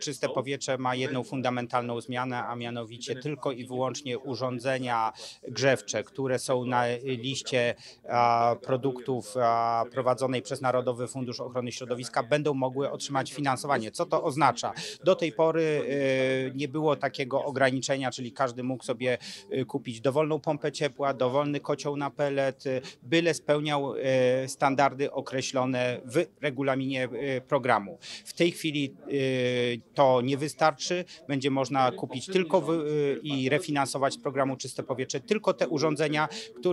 czyste powietrze ma jedną fundamentalną zmianę, a mianowicie tylko i wyłącznie urządzenia grzewcze, które są na liście produktów prowadzonej przez Narodowy Fundusz Ochrony Środowiska, będą mogły otrzymać finansowanie. Co to oznacza? Do tej pory nie było takiego ograniczenia, czyli każdy mógł sobie kupić dowolną pompę ciepła, dowolny kocioł na pellet, byle spełniał standardy określone w regulaminie programu. W tej chwili to nie wystarczy. Będzie można kupić tylko i refinansować z programu Czyste Powietrze tylko te urządzenia,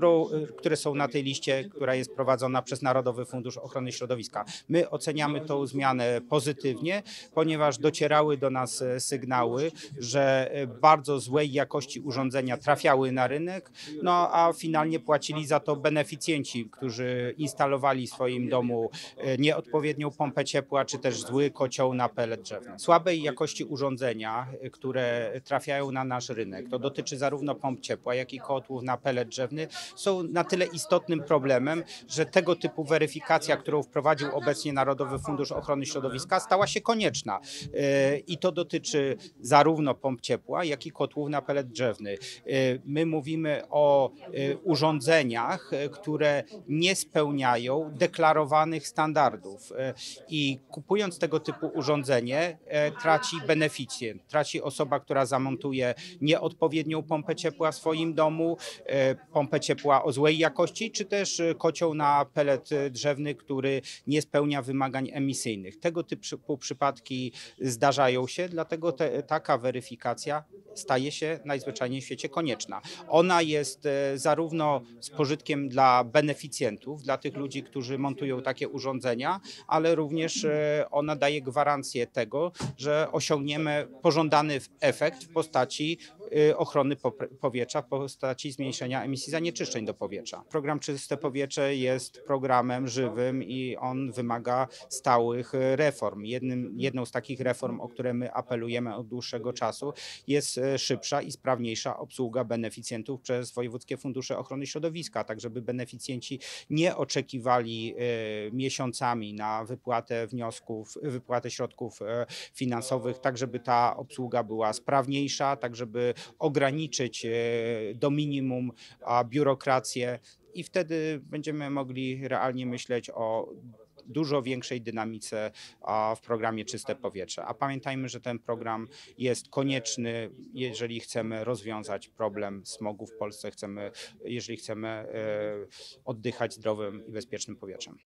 które są na tej liście, która jest prowadzona przez Narodowy Fundusz Ochrony Środowiska. My oceniamy tę zmianę pozytywnie, ponieważ docierały do nas sygnały, że bardzo złej jakości urządzenia trafiały na rynek, no a finalnie płacili za to beneficjenci, którzy instalowali w swoim domu nieodpowiednią pompę ciepła, czy też zły kocioł na pellet drzewny. Słabej jakości urządzenia, które trafiają na nasz rynek, to dotyczy zarówno pomp ciepła, jak i kotłów na pellet drzewny, są na tyle istotnym problemem, że tego typu weryfikacja, którą wprowadził obecnie Narodowy Fundusz Ochrony Środowiska, stała się konieczna. I to dotyczy zarówno pomp ciepła, jak i kotłów na pellet drzewny. My mówimy o urządzeniach, które nie spełniają deklarowanych standardów i kupując tego typu urządzenie traci beneficjent, traci osoba, która zamontuje nieodpowiednią pompę ciepła w swoim domu, pompę ciepła o złej jakości, czy też kocioł na pellet drzewny, który nie spełnia wymagań emisyjnych. Tego typu przypadki zdarzają się, dlatego taka weryfikacja staje się najzwyczajniej w świecie konieczna. Ona jest zarówno z pożytkiem dla beneficjentów, dla tych ludzi, którzy montują takie urządzenia, ale również ona daje gwarancję tego, że osiągniemy pożądany efekt w postaci ochrony powietrza, w postaci zmniejszenia emisji zanieczyszczeń do powietrza. Program Czyste Powietrze jest programem żywym i on wymaga stałych reform. Jedną z takich reform, o które my apelujemy od dłuższego czasu, jest szybsza i sprawniejsza obsługa beneficjentów przez wojewódzkie fundusze ochrony środowiska, tak żeby beneficjenci nie oczekiwali miesiącami na wypłatę wniosków, wypłatę środków finansowych, tak żeby ta obsługa była sprawniejsza, tak żeby ograniczyć do minimum biurokrację i wtedy będziemy mogli realnie myśleć o dużo większej dynamice w programie Czyste Powietrze. A pamiętajmy, że ten program jest konieczny, jeżeli chcemy rozwiązać problem smogu w Polsce, jeżeli chcemy oddychać zdrowym i bezpiecznym powietrzem.